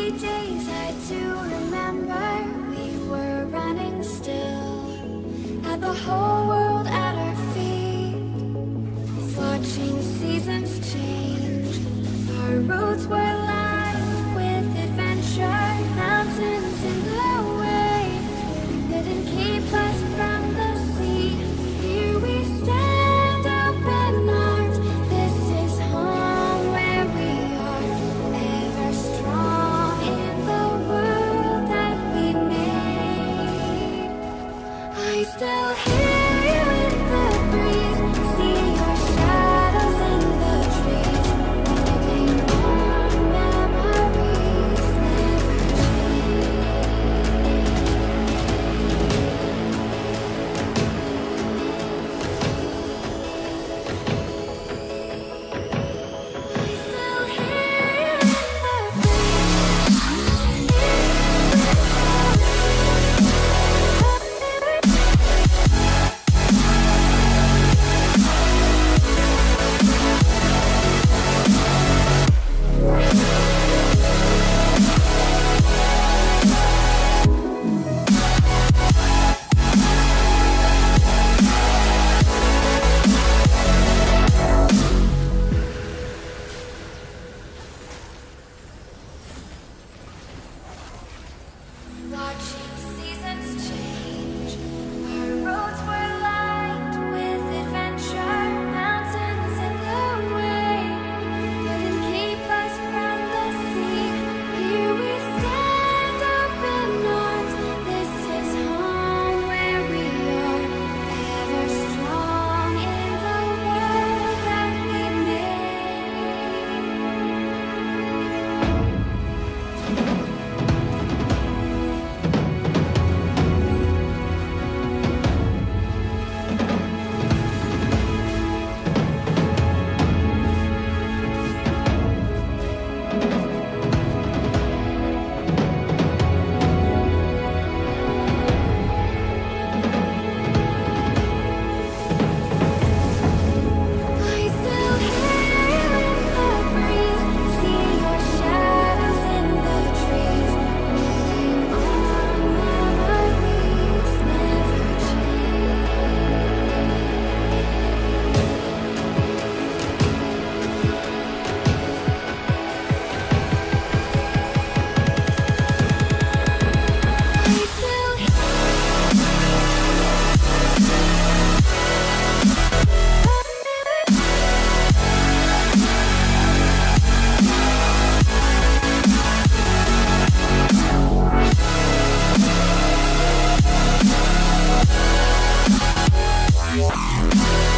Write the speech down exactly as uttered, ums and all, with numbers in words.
days I do remember, we were running still, had the whole world at our feet, watching seasons change. Our roads were lined with adventure, mountains in the way couldn't keep us from the sea. Here we stand, open arms. This is home where we are, ever strong in the world that we made. I still hear you in the breeze, see your shadows in the trees, holding on memories never change. I still hear you in the watching seasons change. Our roads were lined with adventure, mountains in the way couldn't keep us from the sea. Here we stand, open arms. This is home where we are, ever strong in the world that we made. I still hear you in the breeze, see your shadows in the trees, holding on memories never change. I still hear